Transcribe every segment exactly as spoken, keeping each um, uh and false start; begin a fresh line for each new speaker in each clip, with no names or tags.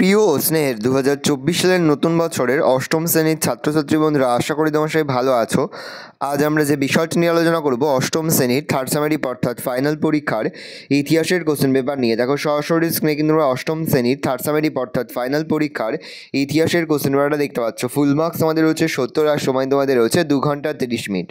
প্রিয় ও স্নেহের দু হাজার চব্বিশ সালের নতুন বছরের অষ্টম শ্রেণীর ছাত্রছাত্রী বন্ধুরা, আশা করি তোমার সবাই ভালো আছো। আজ আমরা যে বিষয়টি নিয়ে আলোচনা করব অষ্টম শ্রেণীর থার্ড সামারি অর্থাৎ ফাইনাল পরীক্ষার ইতিহাসের কোশ্চেন পেপার নিয়ে। দেখো সরাসরি স্ক্রিনে কিন্তু আমরা অষ্টম শ্রেণীর থার্ড সামারি অর্থাৎ ফাইনাল পরীক্ষার ইতিহাসের কোশ্চেন পেপারটা দেখতে পাচ্ছ। ফুল মার্কস তোমাদের রয়েছে সত্তর আর সময় তোমাদের রয়েছে দু ঘন্টা তিরিশ মিনিট।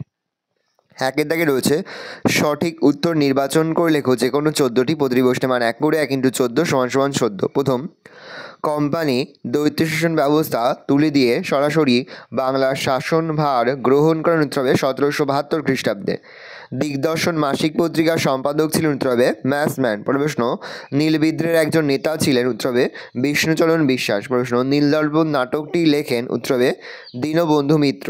একের দাগে রয়েছে সঠিক উত্তর নির্বাচন করে লেখো যে কোনো চোদ্দোটি প্রতিটি প্রশ্নের মান এক করে এক ইন্টু চোদ্দো সমান সমান চোদ্দ। প্রথম, কোম্পানি দ্বৈত শাসন ব্যবস্থা তুলে দিয়ে সরাসরি বাংলার শাসনভার গ্রহণ করেন উত্তরবে সতেরোশো বাহাত্তর খ্রিস্টাব্দে। দিগদর্শন মাসিক পত্রিকার সম্পাদক ছিলেন উত্তরবে ম্যাসম্যান। প্রশ্ন, নীলবিদ্রের একজন নেতা ছিলেন উত্তরবে বিষ্ণুচরণ বিশ্বাস। প্রশ্ন, নীলদর্পণ নাটকটি লেখেন উত্তরবে দীনবন্ধু মিত্র।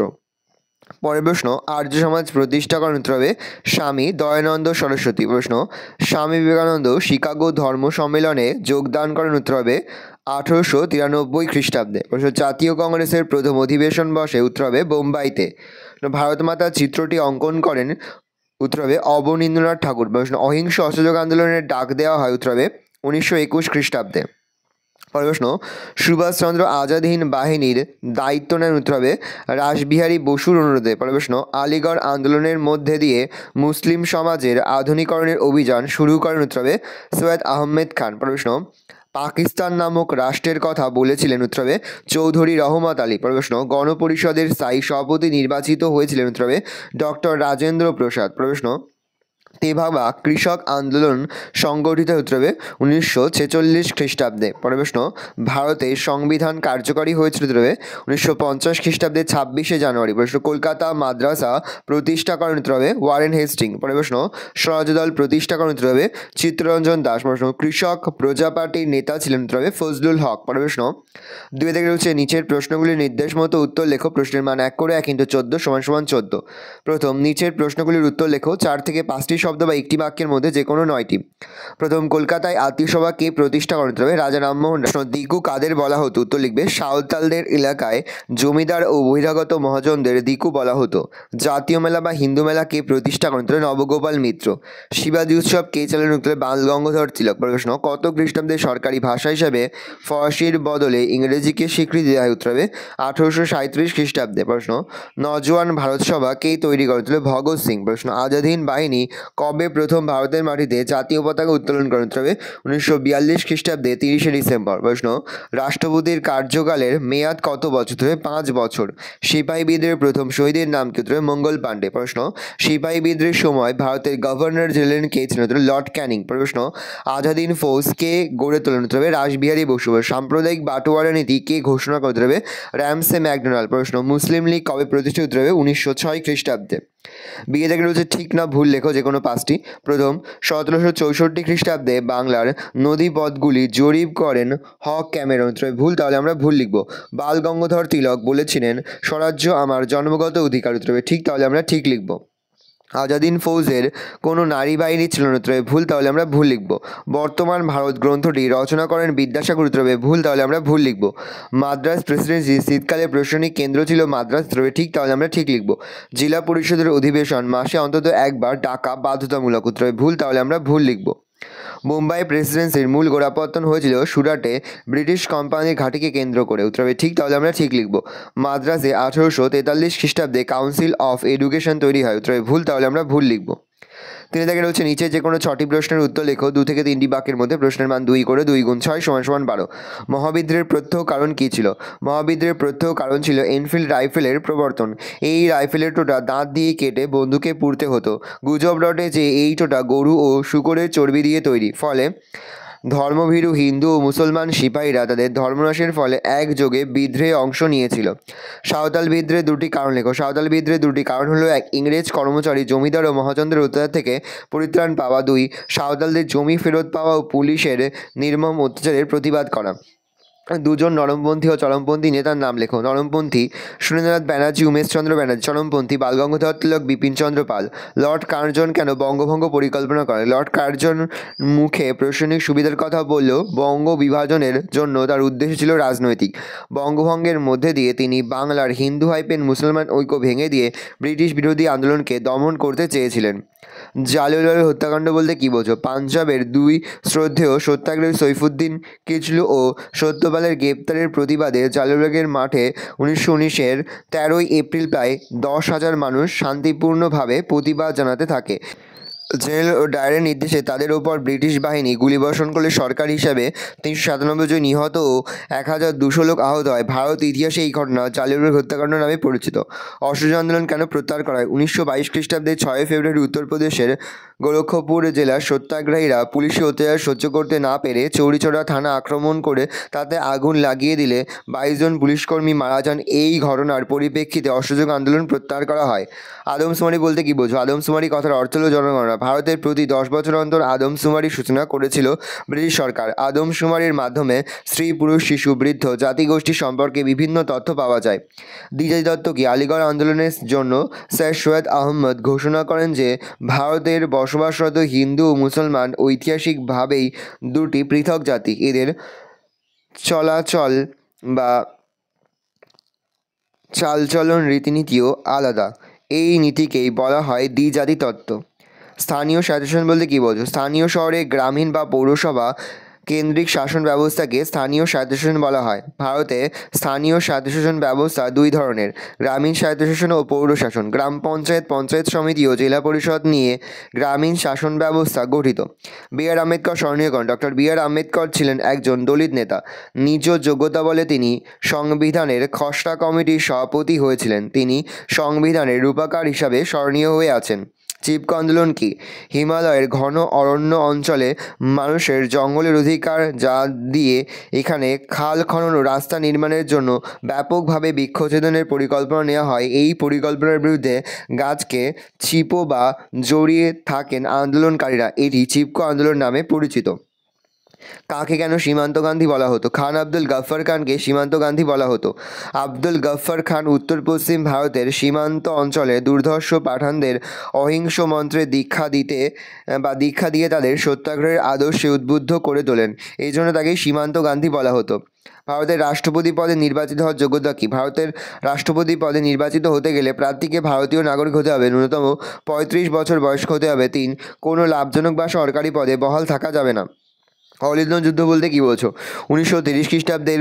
পরের প্রশ্ন, আর্য সমাজ প্রতিষ্ঠা করেন উত্তরবে স্বামী দয়ানন্দ সরস্বতী। প্রশ্ন, স্বামী বিবেকানন্দ শিকাগো ধর্ম সম্মেলনে যোগদান করেন উত্তরবে আঠেরোশো তিরানব্বই খ্রিস্টাব্দে। প্রশ্ন, জাতীয় কংগ্রেসের প্রথম অধিবেশন বসে উত্তরবে বোম্বাইতে। ভারত মাতার চিত্রটি অঙ্কন করেন উত্তরবে অবনীন্দ্রনাথ ঠাকুর। প্রশ্ন, অহিংস অসহযোগ আন্দোলনের ডাক দেওয়া হয় উত্তরবে উনিশশো একুশ খ্রিস্টাব্দে। প্রশ্ন, সুভাষচন্দ্র আজাদ হিন্দ বাহিনীর দায়িত্ব নেন উত্তরবে রাসবিহারী বসুর অনুরোধে। প্রশ্ন, আলিগড় আন্দোলনের মধ্যে দিয়ে মুসলিম সমাজের আধুনিকরণের অভিযান শুরু করেন উত্তরবে সৈয়দ আহমেদ খান। প্রশ্ন, পাকিস্তান নামক রাষ্ট্রের কথা বলেছিলেন উত্তরবে চৌধুরী রহমত আলী। প্রশ্ন, গণপরিষদের স্থায়ী সভাপতি নির্বাচিত হয়েছিলেন উত্তরবে ডক্টর রাজেন্দ্র প্রসাদ। প্রশ্ন, তেভাগা কৃষক আন্দোলন সংগঠিত উত্তরবে উনিশশো ছেচল্লিশ খ্রিস্টাব্দে। প্রশ্ন, ভারতের সংবিধান কার্যকরী হয়েছিল উত্তরবে উনিশশো পঞ্চাশ খ্রিস্টাব্দে ছাব্বিশে জানুয়ারি। প্রশ্ন, কলকাতা মাদ্রাসা প্রতিষ্ঠা করেন উত্তরবে ওয়ারেন হেস্টিং। প্রশ্ন, স্বরাজ দল প্রতিষ্ঠা করেন উত্তরবে চিত্তরঞ্জন দাস। প্রশ্ন, কৃষক প্রজা পার্টির নেতা ছিলেন উত্তরবে ফজলুল হক। প্রশ্ন, দুই থেকে রয়েছে নিচের প্রশ্নগুলির নির্দেশ মতো উত্তর লেখো। প্রশ্নের মান এক করে এক ইন্টু চোদ্দ সমান সমান চোদ্দ। প্রথম, নিচের প্রশ্নগুলির উত্তর লেখো চার থেকে পাঁচটি শব্দ বা একটি বাক্যের মধ্যে যে কোনো নয়টি। প্রথম, কলকাতায় আত্মীয়সভা কে প্রতিষ্ঠা করতে হবে? রাজা রামমোহন রায়। দিকু কাদের বলা হতো? উত্তর লিখবে সাঁওতালদের এলাকায় জমিদার ও বহিরাগত মহাজনদের দিকু বলা হতো। জাতীয় মেলা বা হিন্দু মেলা কে প্রতিষ্ঠা করেন? উত্তরে নবগোপাল মিত্র। শিবাজী উৎসব কে চালান? উত্তরে বাল গঙ্গাধর তিলক। প্রশ্ন, কত খ্রিস্টাব্দে সরকারি ভাষা হিসাবে ফরাসির বদলে ইংরেজিকে স্বীকৃতি দেওয়া হয়? উত্তরে আঠারোশো সাঁত্রিশ খ্রিস্টাব্দে। প্রশ্ন, নজওয়ান ভারত সভা কে তৈরি করে? উত্তরে ভগৎ সিং। প্রশ্ন, আজাদ হিন্দ বাহিনী কবে প্রথম ভারতের মাটিতে জাতীয় পতাকা উত্তোলন করেন? উত্তরে উনিশশো বিয়াল্লিশ খ্রিস্টাব্দে তিরিশে ডিসেম্বর। প্রশ্ন, রাষ্ট্রপতির কার্যকালের মেয়াদ কত বছর? উত্তরে পাঁচ বছর। সিপাহী বিদ্রোহের প্রথম শহীদের নাম কি? উত্তরে মঙ্গল পাণ্ডে। প্রশ্ন, সিপাহী বিদ্রোহের সময় ভারতের গভর্নর জেনারেল কে ছিলেন? উত্তরে লর্ড ক্যানিং। প্রশ্ন, আজাদ হিন্দ ফৌজ কে গড়ে তোলেন? উত্তরে রাসবিহারী বসু। সাম্প্রদায়িক বাটোয়ারা নীতি কে ঘোষণা করে? উত্তরে র্যামসে ম্যাকডোনাল্ড। প্রশ্ন, মুসলিম লীগ কবে প্রতিষ্ঠিত? উত্তরে উনিশশো ছয় খ্রিস্টাব্দে। বিয়ে থেকে রয়েছে ঠিক না ভুল লেখো যে কোনো পাঁচটি। প্রথম, সতেরোশো চৌষট্টি খ্রিস্টাব্দে বাংলার নদীপথগুলি জরিপ করেন হক ক্যামেরন। ভুল, তাহলে আমরা ভুল লিখব। বাল গঙ্গাধর তিলক বলেছিলেন স্বরাজ্য আমার জন্মগত অধিকার। উত্তরে ঠিক, তাহলে আমরা ঠিক লিখব। আজাদ হিন্দ ফৌজের কোনো নারী বাহিনী ছিল না। উত্তরে ভুল, তাহলে আমরা ভুল লিখব। বর্তমান ভারত গ্রন্থটি রচনা করেন বিদ্যাসাগর। উত্তরে ভুল, তাহলে আমরা ভুল লিখব। মাদ্রাস প্রেসিডেন্সি শীতকালে প্রশাসনিক কেন্দ্র ছিল মাদ্রাস। উত্তরে ঠিক, তাহলে আমরা ঠিক লিখব। জেলা পরিষদের অধিবেশন মাসে অন্তত একবার ডাকা বাধ্যতামূলক। উত্তরে ভুল, তাহলে আমরা ভুল লিখব। মুম্বাই প্রেসিডেন্সির মূল গোড়াপত্তন হয়েছিল সুরাটে ব্রিটিশ কোম্পানির ঘাঁটিকে কেন্দ্র করে। উত্তরে ঠিক, তাহলে আমরা ঠিক লিখব। মাদ্রাসে আঠেরোশো তেতাল্লিশ খ্রিস্টাব্দে কাউন্সিল অফ এডুকেশন তৈরি হয়। উত্তরে ভুল, তাহলে আমরা ভুল লিখব। তিনি থেকে রয়েছে নিচে যে কোনো ছটি প্রশ্নের উত্তর লেখো দু থেকে তিনটি বাক্যের মধ্যে। প্রশ্নের মান দুই করে দুই গুণ ছয় সমান সমান বারো। মহাবিদ্রোহের প্রত্যহ কারণ কী ছিল? মহাবিদ্রোহের প্রত্যহ কারণ ছিল এনফিল্ড রাইফেলের প্রবর্তন। এই রাইফেলের টোটা দাঁত দিয়ে কেটে বন্দুকে পুড়তে হতো। গুজব রটে যে এই টোটা গরু ও শূকরের চর্বি দিয়ে তৈরি। ফলে ধর্মভীরু হিন্দু ও মুসলমান সিপাহীরা তাদের ধর্মনাশের ফলে একযোগে বিদ্রোহে অংশ নিয়েছিল। সাঁওতাল বিদ্রোহের দুটি কারণ লেখো। সাঁওতাল বিদ্রোহের দুটি কারণ হলো এক, ইংরেজ কর্মচারী জমিদার ও মহাজনদের অত্যাচার থেকে পরিত্রাণ পাওয়া। দুই, সাঁওতালদের জমি ফেরত পাওয়া ও পুলিশের নির্মম অত্যাচারের প্রতিবাদ করা। দুজন নরমপন্থী ও চরমপন্থী নেতার নাম লেখো। নরমপন্থী সুরেন্দ্রনাথ ব্যানার্জি, উমেশচন্দ্র ব্যানার্জি। চরমপন্থী বাল গঙ্গাধর তিলক, বিপিনচন্দ্র পাল। লর্ড কার্জন কেন বঙ্গভঙ্গ পরিকল্পনা করেন? লর্ড কার্জন মুখে প্রশাসনিক সুবিধার কথা বললেও বঙ্গ বিভাজনের জন্য তার উদ্দেশ্য ছিল রাজনৈতিক। বঙ্গভঙ্গের মধ্যে দিয়ে তিনি বাংলার হিন্দু হাইপেন মুসলমান ঐক্য ভেঙে দিয়ে ব্রিটিশ বিরোধী আন্দোলনকে দমন করতে চেয়েছিলেন। জালিয়ানওয়ালাবাগ হত্যাকাণ্ড বলতে কী বোঝো? পাঞ্জাবের দুই শ্রদ্ধেয় সত্যাগ্রহী সৈফুদ্দিন কিচলু ও সত্যবাদী রাজ্যপালের গ্রেপ্তারের প্রতিবাদে জালিয়ানওয়ালাবাগের মাঠে উনিশশো উনিশের তেরোই এপ্রিল প্রায় দশ হাজার মানুষ শান্তিপূর্ণভাবে প্রতিবাদ জানাতে থাকে। জেনারেল ও ডায়ারের নির্দেশে তাদের ওপর ব্রিটিশ বাহিনী গুলিবর্ষণ করলে সরকার হিসাবে তিনশো সাতানব্বই জন নিহত ও এক হাজার দুশো লোক আহত হয়। ভারত ইতিহাসে এই ঘটনা জালিয়ানওয়ালাবাগ হত্যাকাণ্ড নামে পরিচিত। অসহযোগ আন্দোলন কেন প্রত্যাহার করা হয়? উনিশশো বাইশ খ্রিস্টাব্দের ছয়ই ফেব্রুয়ারি উত্তরপ্রদেশের গোরক্ষপুর জেলার সত্যাগ্রহীরা পুলিশি অত্যাচার সহ্য করতে না পেরে চৌরিচৌরা থানা আক্রমণ করে তাতে আগুন লাগিয়ে দিলে বাইশ জন পুলিশকর্মী মারা যান। এই ঘটনার পরিপ্রেক্ষিতে অসহযোগ আন্দোলন প্রত্যাহার করা হয়। আদমশুমারি বলতে কী বোঝো? আদমশুমারি কথার অর্থ হল জনগণনা। ভারতের প্রতি দশ বছর অন্তর আদমশুমারির সূচনা করেছিল ব্রিটিশ সরকার। আদমশুমারির মাধ্যমে স্ত্রী, পুরুষ, শিশু, বৃদ্ধ, জাতিগোষ্ঠী সম্পর্কে বিভিন্ন তথ্য পাওয়া যায়। দ্বিজাতি তত্ত্ব কি? আলিগড় আন্দোলনের জন্য স্যার সৈয়দ আহমদ ঘোষণা করেন যে ভারতের বসবাসরত হিন্দু ও মুসলমান ঐতিহাসিকভাবেই দুটি পৃথক জাতি, এদের চলাচল বা চালচলন রীতিনীতিও আলাদা। এই নীতিকেই বলা হয় দ্বিজাতি তত্ত্ব। স্থানীয় স্বায়ত্তশাসন বলতে কী বোঝো? স্থানীয় শহরে গ্রামীণ বা পৌরসভা কেন্দ্রিক শাসন ব্যবস্থাকে স্থানীয় স্বায়ত্তশাসন বলা হয়। ভারতে স্থানীয় স্বায়ত্তশাসন ব্যবস্থা দুই ধরনের, গ্রামীণ স্বায়ত্তশাসন ও পৌর শাসন। গ্রাম পঞ্চায়েত, পঞ্চায়েত সমিতি ও জেলা পরিষদ নিয়ে গ্রামীণ শাসন ব্যবস্থা গঠিত। বি আর আম্বেদকর স্মরণীয়করণ। ডক্টর বি আর আম্বেদকর ছিলেন একজন দলিত নেতা। নিজ যোগ্যতা বলে তিনি সংবিধানের খসড়া কমিটির সভাপতি হয়েছিলেন। তিনি সংবিধানের রূপকার হিসাবে স্মরণীয় হয়ে আছেন। চিপকো আন্দোলন কি? হিমালয়ের ঘন অরণ্য অঞ্চলে মানুষের জঙ্গলের অধিকার যা দিয়ে এখানে খাল খনন ও রাস্তা নির্মাণের জন্য ব্যাপকভাবে বৃক্ষচ্ছেদনের পরিকল্পনা নেওয়া হয়। এই পরিকল্পনার বিরুদ্ধে গাছকে চিপো বা জড়িয়ে থাকেন আন্দোলনকারীরা। এটি চিপকো আন্দোলন নামে পরিচিত। কাকে কেন সীমান্ত গান্ধী বলা হতো? খান আব্দুল গফ্ফর খানকে সীমান্ত গান্ধী বলা হতো। আব্দুল গফ্ফর খান উত্তর পশ্চিম ভারতের সীমান্ত অঞ্চলে দুর্ধর্ষ পাঠানদের অহিংস মন্ত্রে দীক্ষা দিতে বা দীক্ষা দিয়ে তাদের সত্যাগ্রহের আদর্শে উদ্বুদ্ধ করে তোলেন। এই জন্য তাকে সীমান্ত গান্ধী বলা হতো। ভারতের রাষ্ট্রপতি পদে নির্বাচিত হওয়ার যোগ্যতা কী? ভারতের রাষ্ট্রপতি পদে নির্বাচিত হতে গেলে প্রার্থীকে ভারতীয় নাগরিক হতে হবে, ন্যূনতম পঁয়ত্রিশ বছর বয়স্ক হতে হবে। তিন, কোনো লাভজনক বা সরকারি পদে বহাল থাকা যাবে না। অলিন্দ যুদ্ধ বলতে কী বোঝো? উনিশশো তিরিশ খ্রিস্টাব্দের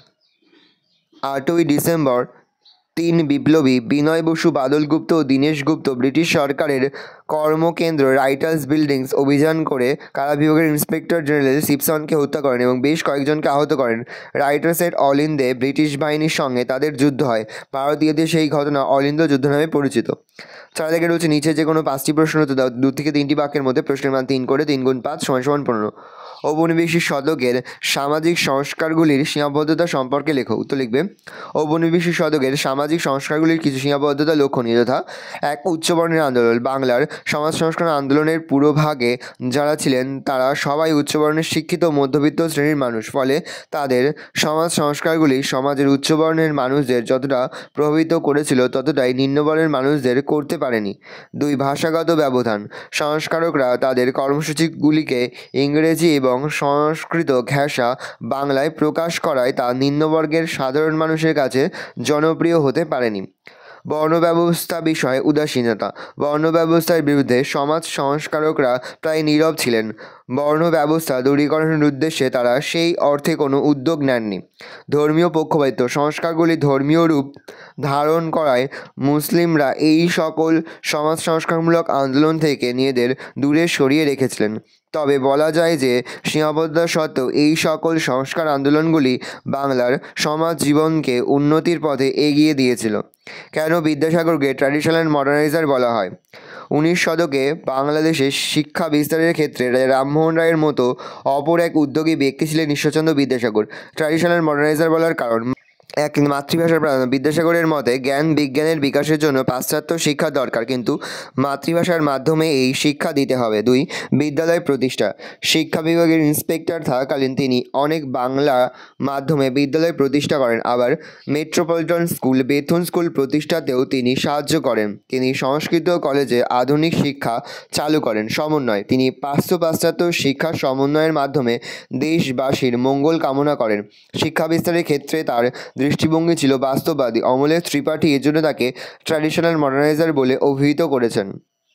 আটই ডিসেম্বর তিন বিপ্লবী বিনয় বসু, বাদল গুপ্ত ও দীনেশ গুপ্ত ব্রিটিশ সরকারের কর্মকেন্দ্র রাইটার্স বিল্ডিংস অভিযান করে কারা বিভাগের ইন্সপেক্টর জেনারেল সিপসনকে হত্যা করেন এবং বেশ কয়েকজনকে আহত করেন। রাইটার্সের অলিন্দে ব্রিটিশ বাহিনীর সঙ্গে তাদের যুদ্ধ হয়। ভারতীয়দের সেই ঘটনা অলিন্দ যুদ্ধ নামে পরিচিত। চার থেকে রয়েছে নিচে যে কোনো পাঁচটি প্রশ্ন উত্তর দাও। দু থেকে তিনটি বাক্যের মধ্যে প্রশ্নের মান তিন করে। তিন গুণ পাঁচ সমান সমান পনেরো। ঔপনিবেশিক শতকের সামাজিক সংস্কারগুলির সীমাবদ্ধতা সম্পর্কে লেখো। উত্তর লিখবে ঔপনিবেশিক শতকের সামাজিক সংস্কারগুলির কিছু সীমাবদ্ধতা লক্ষণীয়, যথা এক, উচ্চবর্ণের আন্দোলন। বাংলার সমাজ সংস্কার আন্দোলনের পুরোভাগে যারা ছিলেন তারা সবাই উচ্চবর্ণের শিক্ষিত মধ্যবিত্ত শ্রেণীর মানুষ। ফলে তাদের সমাজ সংস্কারগুলি সমাজের উচ্চবর্ণের মানুষদের যতটা প্রভাবিত করেছিল ততটাই নিম্নবর্ণের মানুষদের করতে পারেনি। দুই, ভাষাগত ব্যবধান। সংস্কারকরা তাদের কর্মসূচিগুলিকে ইংরেজি এবং সংস্কৃত ঘেঁষা বাংলায় প্রকাশ করায় তা নিম্নবর্গের সাধারণ মানুষের কাছে জনপ্রিয় হতে পারেনি। বর্ণব্যবস্থা বিষয়ে উদাসীনতা। বর্ণব্যবস্থার বিরুদ্ধে সমাজ সংস্কারকরা প্রায় নীরব ছিলেন। বর্ণব্যবস্থা দূরীকরণের উদ্দেশ্যে তারা সেই অর্থে কোনো উদ্যোগ নেননি। ধর্মীয় পক্ষপাতিত্ব। সংস্কারগুলি ধর্মীয় রূপ ধারণ করায় মুসলিমরা এই সকল সমাজ সংস্কারমূলক আন্দোলন থেকে নিজেদের দূরে সরিয়ে রেখেছিলেন। তবে বলা যায় যে সীমাবদ্ধতা সত্ত্বেও এই সকল সংস্কার আন্দোলনগুলি বাংলার সমাজ জীবনকে উন্নতির পথে এগিয়ে দিয়েছিল। কেন বিদ্যাসাগরকে ট্র্যাডিশনাল মডার্নাইজার বলা হয়? উনিশ শতকে বাংলাদেশে শিক্ষা বিস্তারের ক্ষেত্রে রামমোহন রায়ের মতো অপর এক উদ্যোগী ব্যক্তি ছিলেন ঈশ্বরচন্দ্র বিদ্যাসাগর। ট্র্যাডিশনাল মডার্নাইজার বলার কারণ এক, মাতৃভাষার প্রাধান্য। বিদ্যাসাগরের মতে জ্ঞান বিজ্ঞানের বিকাশের জন্য পাশ্চাত্য শিক্ষা দরকার, কিন্তু মাতৃভাষার মাধ্যমে এই শিক্ষা দিতে হবে। দুই, বিদ্যালয় প্রতিষ্ঠা। শিক্ষা বিভাগের ইন্সপেক্টর থাকাকালীন তিনি অনেক বাংলা মাধ্যমে বিদ্যালয় প্রতিষ্ঠা করেন। আবার মেট্রোপলিটন স্কুল, বেথুন স্কুল প্রতিষ্ঠাতেও তিনি সাহায্য করেন। তিনি সংস্কৃত কলেজে আধুনিক শিক্ষা চালু করেন। সমন্বয়। তিনি পাশ্চ পাশ্চাত্য শিক্ষার সমন্বয়ের মাধ্যমে দেশবাসীর মঙ্গল কামনা করেন। শিক্ষা বিস্তারের ক্ষেত্রে তার দৃষ্টিভঙ্গি ছিল বাস্তববাদী। অমলের ত্রিপাঠী এজন্য তাকে ট্র্যাডিশনাল মডার্নাইজার বলে অভিহিত করেছেন।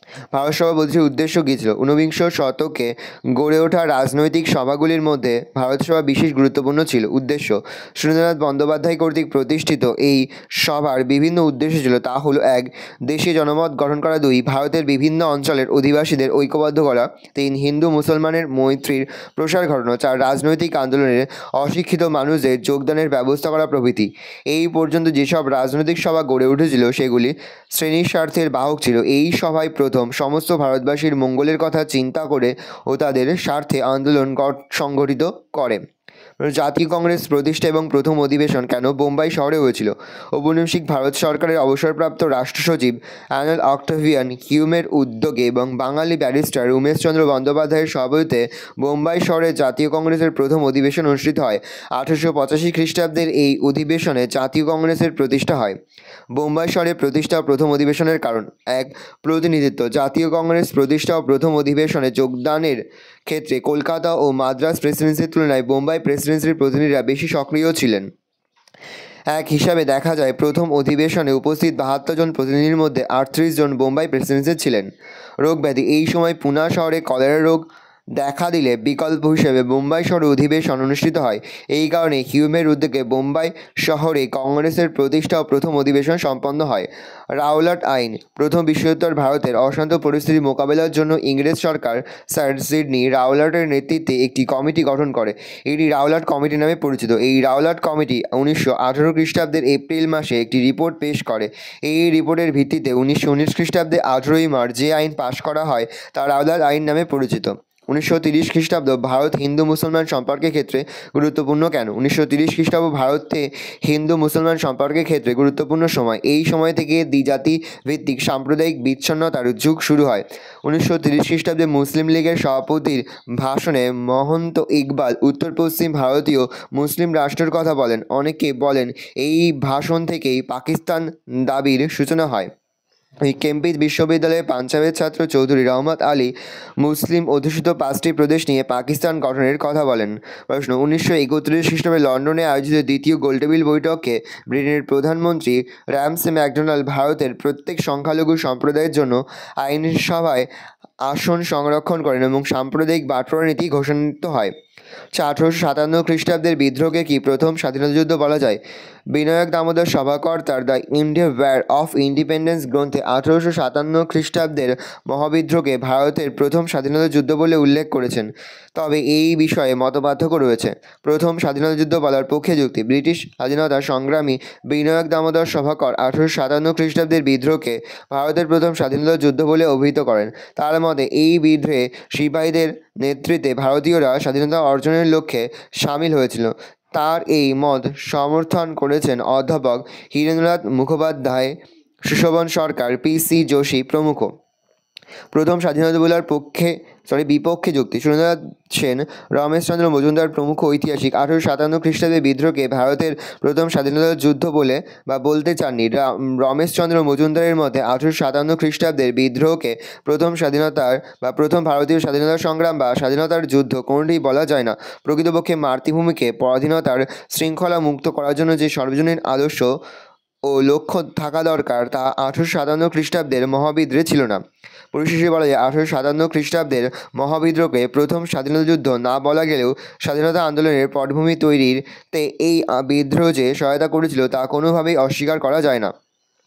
ভারত সভা বলছে উদ্দেশ্য কী ছিল? ঊনবিংশ শতকে গড়ে ওঠা রাজনৈতিক সভাগুলির মধ্যে ভারত সভা বিশেষ গুরুত্বপূর্ণ ছিল। উদ্দেশ্য: সুরেন্দ্রনাথ বন্দ্যোপাধ্যায় কর্তৃক প্রতিষ্ঠিত এই সভার বিভিন্ন উদ্দেশ্য ছিল। তা হলো: এক, দেশে জনমত গঠন করা; দুই, ভারতের বিভিন্ন অঞ্চলের অধিবাসীদের ঐক্যবদ্ধ করা; তিন, হিন্দু মুসলমানের মৈত্রীর প্রসার ঘটানো; চার, রাজনৈতিক আন্দোলনে অশিক্ষিত মানুষদের যোগদানের ব্যবস্থা করা প্রভৃতি। এই পর্যন্ত যেসব রাজনৈতিক সভা গড়ে উঠেছিল সেগুলি শ্রেণীর স্বার্থের বাহক ছিল। এই সভায় প্রথম সমস্ত ভারতবাসীর মঙ্গলের কথা চিন্তা করে ও তাদের স্বার্থে আন্দোলন সংগঠিত করে। জাতীয় কংগ্রেস প্রতিষ্ঠা এবং প্রথম অধিবেশন কেন বোম্বাই শহরে হয়েছিল? ঔপনিবেশিক ভারত সরকারের অবসরপ্রাপ্ত রাষ্ট্র সচিব অ্যানাল অক্টাভিয়ান হিউমের উদ্যোগে এবং বাঙালি ব্যারিস্টার উমেশচন্দ্র বন্দ্যোপাধ্যায়ের সভাপতিত্বে বোম্বাই শহরে জাতীয় কংগ্রেসের প্রথম অধিবেশন অনুষ্ঠিত হয়। আঠারোশো পঁচাশি খ্রিস্টাব্দের এই অধিবেশনে জাতীয় কংগ্রেসের প্রতিষ্ঠা হয়। বোম্বাই শহরে প্রতিষ্ঠা ও প্রথম অধিবেশনের কারণ: এক, প্রতিনিধিত্ব। জাতীয় কংগ্রেস প্রতিষ্ঠা ও প্রথম অধিবেশনে যোগদানের ক্ষেত্রে কলকাতা ও মাদ্রাজ প্রেসিডেন্সির তুলনায় বোম্বাই প্রেসিডেন্সির প্রতিনিধিরা বেশি সক্রিয় ছিলেন। এক হিসাবে দেখা যায়, প্রথম অধিবেশনে উপস্থিত বাহাত্তর জন প্রতিনিধির মধ্যে আটত্রিশ জন বোম্বাই প্রেসিডেন্সির ছিলেন। রোগব্যাধি: এই সময় পুনা শহরে কলেরা রোগ দেখা দিলে বিকল্প হিসেবে বোম্বাই শহরে অধিবেশন অনুষ্ঠিত হয়। এই কারণে হিউমের উদ্যোগে বোম্বাই শহরে কংগ্রেসের প্রতিষ্ঠা ও প্রথম অধিবেশন সম্পন্ন হয়। রাওলাট আইন: প্রথম বিশ্বযুদ্ধের ভারতের অশান্ত পরিস্থিতি মোকাবেলার জন্য ইংরেজ সরকার স্যার সিডনি রাওলাটের নেতৃত্বে একটি কমিটি গঠন করে। এটি রাওলাট কমিটি নামে পরিচিত। এই রাওলাট কমিটি উনিশশো আঠারো খ্রিস্টাব্দের এপ্রিল মাসে একটি রিপোর্ট পেশ করে। এই রিপোর্টের ভিত্তিতে উনিশশো উনিশ খ্রিস্টাব্দে আঠারোই মার্চ যে আইন পাশ করা হয় তা রাওলাট আইন নামে পরিচিত। উনিশশো তিরিশ খ্রিস্টাব্দ ভারত হিন্দু মুসলমান সম্পর্কের ক্ষেত্রে গুরুত্বপূর্ণ কেন? উনিশশো তিরিশ খ্রিস্টাব্দ ভারতে হিন্দু মুসলমান সম্পর্কের ক্ষেত্রে গুরুত্বপূর্ণ সময়। এই সময় থেকে দ্বিজাতি ভিত্তিক সাম্প্রদায়িক বিচ্ছিন্নতার যুগ শুরু হয়। উনিশশো তিরিশ খ্রিস্টাব্দে মুসলিম লীগের সভাপতির ভাষণে মহন্ত ইকবাল উত্তর পশ্চিম ভারতীয় মুসলিম রাষ্ট্রের কথা বলেন। অনেকে বলেন এই ভাষণ থেকেই পাকিস্তান দাবির সূচনা হয়। এই কেমব্রিজ বিশ্ববিদ্যালয়ের পাঞ্জাবের ছাত্র চৌধুরী রহমত আলী মুসলিম অধ্যুষিত পাঁচটি প্রদেশ নিয়ে পাকিস্তান গঠনের কথা বলেন। প্রশ্ন: উনিশশো একত্রিশ খ্রিস্টাব্দে লন্ডনে আয়োজিত দ্বিতীয় গোলটেবিল বৈঠকে ব্রিটেনের প্রধানমন্ত্রী র্যামসে ম্যাকডোনাল্ড ভারতের প্রত্যেক সংখ্যালঘু সম্প্রদায়ের জন্য আইনসভায় আসন সংরক্ষণ করেন এবং সাম্প্রদায়িক বাঁটোয়ারা নীতি ঘোষণিত হয়। আঠারোশো সাতান্ন খ্রিস্টাব্দের বিদ্রোহকে কি প্রথম স্বাধীনতা যুদ্ধ বলা যায়? বিনায়ক দামোদর সভাকর তার the India war of independence গ্রন্থে আঠারোশো সাতান্ন খ্রিস্টাব্দের মহাবিদ্রোহকে ভারতের প্রথম স্বাধীনতা যুদ্ধ বলে উল্লেখ করেছেন। তবে এই বিষয়ে মতপার্থক্য রয়েছে। প্রথম স্বাধীনতা যুদ্ধ বলার পক্ষে যুক্তি: ব্রিটিশ স্বাধীনতা সংগ্রামী বিনায়ক দামোদর সভাকর আঠারোশো সাতান্ন খ্রিস্টাব্দের বিদ্রোহকে ভারতের প্রথম স্বাধীনতা যুদ্ধ বলে অভিহিত করেন। তার মতে এই বিদ্রোহে সিপাহীদের নেতৃত্বে ভারতীয়রা স্বাধীনতা অর্জনের লক্ষ্যে সামিল হয়েছিল। তার এই মত সমর্থন করেছেন অধ্যাপক হীরেন্দ্রনাথ মুখোপাধ্যায়, সুশোভন সরকার, পি সি যোশী প্রমুখ। প্রথম স্বাধীনতা বলার পক্ষে সরি বিপক্ষে যুক্তি: সুরেন্দ্রনাথ সেন, রমেশচন্দ্র মজুমদার প্রমুখ ঐতিহাসিক আঠারোশো সাতান্ন খ্রিস্টাব্দের বিদ্রোহকে ভারতের প্রথম স্বাধীনতা যুদ্ধ বলে বা বলতে চাননি। রমেশচন্দ্র মজুমদারের মতে আঠারোশো সাতান্ন খ্রিস্টাব্দের বিদ্রোহকে প্রথম স্বাধীনতার বা প্রথম ভারতীয় স্বাধীনতা সংগ্রাম বা স্বাধীনতার যুদ্ধ কোনোটিই বলা যায় না। প্রকৃতপক্ষে মাতৃভূমিকে পরাধীনতার শৃঙ্খলা মুক্ত করার জন্য যে সর্বজনীন আদর্শ ও লক্ষ্য থাকা দরকার তা আঠারোশো সাতান্ন খ্রিস্টাব্দের মহাবিদ্রোহে ছিল না। পরিশেষে বলা যায়, আঠারোশো সাতান্ন খ্রিস্টাব্দের মহাবিদ্রোহকে প্রথম স্বাধীনতা যুদ্ধ না বলা গেলেও স্বাধীনতা আন্দোলনের পটভূমি তৈরিতে এই বিদ্রোহ যে সহায়তা করেছিল তা কোনোভাবেই অস্বীকার করা যায় না।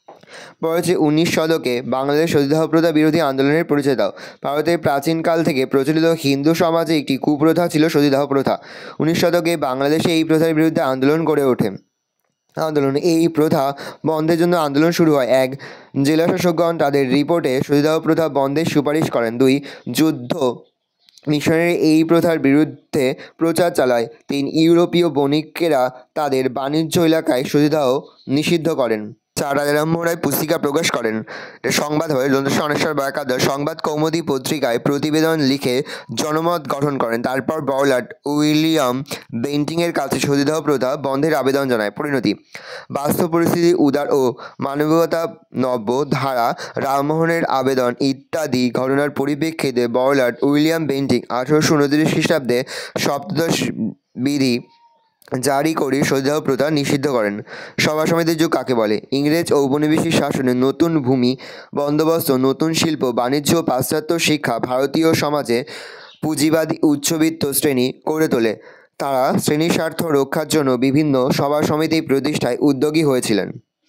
পরে উনিশ শতকে বাংলাদেশ সতীদাহ প্রথা বিরোধী আন্দোলনের পরিচয় দাও। ভারতের প্রাচীনকাল থেকে প্রচলিত হিন্দু সমাজে একটি কুপ্রথা ছিল সতীদাহ প্রথা। উনিশ শতকে বাংলাদেশে এই প্রথার বিরুদ্ধে আন্দোলন গড়ে ওঠে। আন্দোলন এই প্রথা বন্ধের জন্য আন্দোলন শুরু হয়। এক, জেলাশাসকগণ তাদের রিপোর্টে সতীদাহ প্রথা বন্ধের সুপারিশ করেন। দুই, যুদ্ধ মিশনের এই প্রথার বিরুদ্ধে প্রচার চালায়। তিন, ইউরোপীয় বণিকেরা তাদের বাণিজ্য এলাকায় সতীদাহ নিষিদ্ধ করেন। চার, রাজারাম রায় পুস্তিকা প্রকাশ করেন। সংবাদ হয় দন্তস্বনেশ্বর বা একাদশ সংবাদ কৌমুদী পত্রিকায় প্রতিবেদন লিখে জনমত গঠন করেন। তারপর লর্ড উইলিয়াম বেন্টিংয়ের কাছে সতীদাহ প্রথা বন্ধের আবেদন জানায়। পরিণতি: বাস্তব পরিস্থিতি, উদার ও মানবিকতা, নব্য ধারা, রামমোহনের আবেদন ইত্যাদি ঘটনার পরিপ্রেক্ষিতে লর্ড উইলিয়াম বেন্টিং আঠারোশো উনত্রিশ খ্রিস্টাব্দে সপ্তদশ বিধি জারি করে সতীদাহ প্রথা নিষিদ্ধ করেন। সভা সমিতির যুগ কাকে বলে? ইংরেজ ঔপনিবেশিক শাসনে নতুন ভূমি বন্দোবস্ত, নতুন শিল্প, বাণিজ্য ও পাশ্চাত্য শিক্ষা ভারতীয় সমাজে পুঁজিবাদী উচ্চবিত্ত শ্রেণী করে তোলে। তারা শ্রেণী স্বার্থ রক্ষার জন্য বিভিন্ন সভা সমিতি প্রতিষ্ঠায় উদ্যোগী হয়েছিলেন।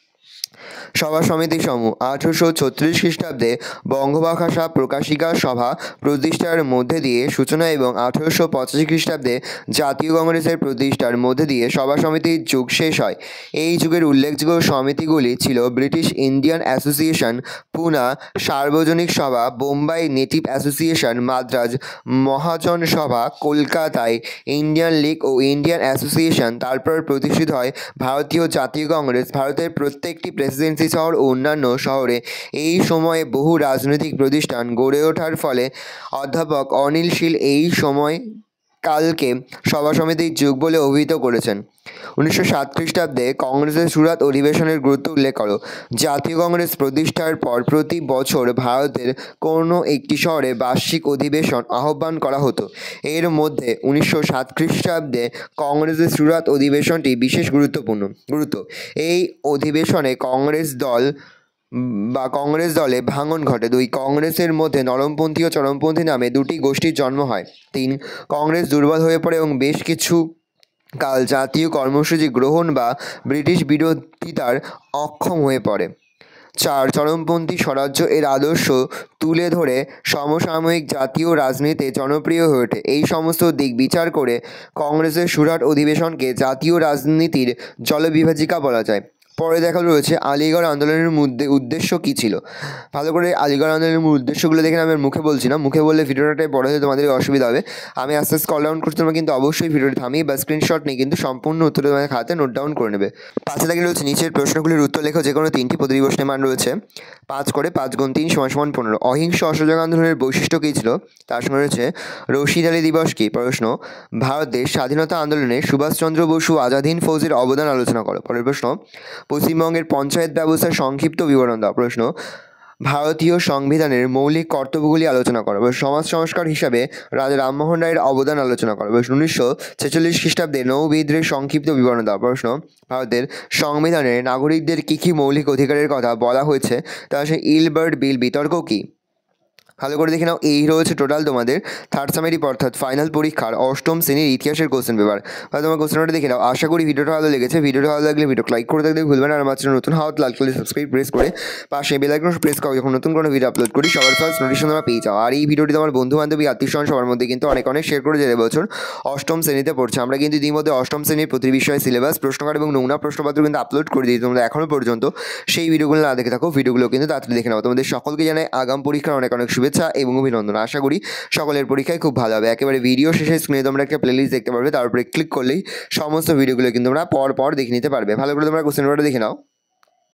সভা সমিতি সমূহ আঠারোশো ছত্রিশ খ্রিস্টাব্দে বঙ্গভাষা প্রকাশিকা সভা প্রতিষ্ঠার মধ্যে দিয়ে সূচনা এবং আঠারোশো পঁচাশি খ্রিস্টাব্দে জাতীয় কংগ্রেসের প্রতিষ্ঠার মধ্যে দিয়ে সভা সমিতির যুগ শেষ হয়। এই যুগের উল্লেখযোগ্য সমিতিগুলি ছিল British Indian association, Poona Sarvajanik Sabha, Bombay native association, Madras Mahajan Sabha, কলকাতায় ইন্ডিয়ান লীগ ও ইন্ডিয়ান অ্যাসোসিয়েশন। তারপর প্রতিষ্ঠিত হয় ভারতীয় জাতীয় কংগ্রেস। ভারতের প্রত্যেকটি প্রেসিডেন্সি শহর ও অন্যান্য শহরে এই সময়ে বহু রাজনৈতিক প্রতিষ্ঠান গড়ে ওঠার ফলে অধ্যাপক অনিল শীল এই সময় কালকে সভা সমিতির যুগ বলে অভিহিত করেছেন। উনিশশো সাত খ্রিস্টাব্দে কংগ্রেসের সুরাত অধিবেশনের গুরুত্ব উল্লেখ করো। জাতীয় কংগ্রেস প্রতিষ্ঠার পর প্রতি বছর ভারতের কোনো একটি শহরে বার্ষিক অধিবেশন আহ্বান করা হতো। এর মধ্যে উনিশশো সাত খ্রিস্টাব্দে কংগ্রেসের সুরাত অধিবেশনটি বিশেষ গুরুত্বপূর্ণ গুরুত্ব এই অধিবেশনে কংগ্রেস দল বা কংগ্রেস দলে ভাঙন ঘটে। দুই, কংগ্রেসের মধ্যে নরমপন্থী ও চরমপন্থী নামে দুটি গোষ্ঠীর জন্ম হয়। তিন, কংগ্রেস দুর্বল হয়ে পড়ে এবং বেশ কিছু কাল জাতীয় কর্মসূচি গ্রহণ বা ব্রিটিশ বিরোধিতার অক্ষম হয়ে পড়ে। চার, চরমপন্থী স্বরাজ্য এর আদর্শ তুলে ধরে সমসাময়িক জাতীয় রাজনীতিতে জনপ্রিয় হয়ে ওঠে। এই সমস্ত দিক বিচার করে কংগ্রেসের সুরাট অধিবেশনকে জাতীয় রাজনীতির জলবিভাজিকা বলা যায়। পরে দেখা রয়েছে আলিগড় আন্দোলনের মধ্যে উদ্দেশ্য কী ছিল। ভালো করে আলিগড় আন্দোলনের মূল উদ্দেশ্যগুলো দেখে আমি আর মুখে বলছি না, মুখে বললে ভিডিওটাই বড় হয়ে তোমাদের অসুবিধা হবে। আমি আস্তে আস্তে কল ডাউন করছি, তোমরা কিন্তু অবশ্যই ভিডিওটি থামিয়ে বা স্ক্রিনশট নিয়ে কিন্তু সম্পূর্ণ উত্তর তোমাদের খাতে নোট ডাউন করে নেবে। পাঁচে দাগে রয়েছে নিচের প্রশ্নগুলির উত্তর লেখো। যে কোনো তিনটি প্রতিদিবসের মান রয়েছে পাঁচ করে, পাঁচ গুণ তিন সমান সমান পনেরো। অহিংস অসহযোগ আন্দোলনের বৈশিষ্ট্য কী ছিল? তার সঙ্গে রয়েছে রশিদ আলী দিবস কী? প্রশ্ন, ভারতের স্বাধীনতা আন্দোলনে সুভাষচন্দ্র বসু আজাদ হিন্দ ফৌজের অবদান আলোচনা করো। পরের প্রশ্ন, পশ্চিমবঙ্গের পঞ্চায়েত ব্যবস্থার সংক্ষিপ্ত বিবরণ দাও। প্রশ্ন, ভারতীয় সংবিধানের মৌলিক কর্তব্যগুলি আলোচনা করো। সমাজ সংস্কার হিসাবে রাজা রামমোহন রায়ের অবদান আলোচনা করো। উনিশশো ছেচল্লিশ খ্রিস্টাব্দে নৌ বিদ্রোহের সংক্ষিপ্ত বিবরণ দাও। প্রশ্ন, ভারতের সংবিধানে নাগরিকদের কী কী মৌলিক অধিকারের কথা বলা হয়েছে তা সে ইলবার্ট বিল বিতর্ক কী? ভালো করে দেখে নাও। এই রয়েছে টোটাল তোমাদের থার্ড সামেরি অর্থাৎ ফাইনাল পরীক্ষার অষ্টম শ্রেণীর ইতিহাসের কোশ্চেন পেপার। ভালো তোমার কোশ্চেনটা দেখে নাও। আশা করি ভিডিওটা ভালো লেগেছে। ভিডিওটা ভালো লাগলে ভিডিও লাইক করে থাকলে ভুলবেন না। আর আমার চ্যানেল নতুন হাত লাল করে সাবস্ক্রাইব প্রেস করে পাশে বেল আইকন প্রেস করো, যখন নতুন কোনো ভিডিও আপলোড করি সবার ফার্স্ট নোটিফিকেশন তোমরা পেয়ে যাও। আর এই ভিডিওটি তোমার বন্ধু বান্ধবী আত্মীয় স্বজন সবার মধ্যে কিন্তু অনেক অনেক শেয়ার করে যাবে। বছর অষ্টম শ্রেণীতে পড়ছে, আমরা কিন্তু ইতিমধ্যে অষ্টম শ্রেণীর প্রতি বিষয়ে সিলেবাস, প্রশ্নকার এবং নমুনা প্রশ্নপত্র কিন্তু আপলোড করে দিই। তোমরা এখনও পর্যন্ত সেই ভিডিওগুলো না দেখে থাকো, ভিডিওগুলো কিন্তু তাড়াতাড়ি দেখে নাও। তোমাদের সকলকে জানাই আগাম পরীক্ষার অনেক অনেক শুভেচ্ছা এবং অভিনন্দন। আশা করি সকলের পরীক্ষায় খুব ভালো হবে। একেবারে ভিডিও শেষে স্ক্রিনে তোমরা একটা প্লেলিস্ট দেখতে পারবে, তার উপরে ক্লিক করলেই সমস্ত ভিডিওগুলো কিন্তু তোমরা পর পর দেখে নিতে পারবে। ভালো করে তোমরা কোশ্চেন পেপারটা দেখে নাও।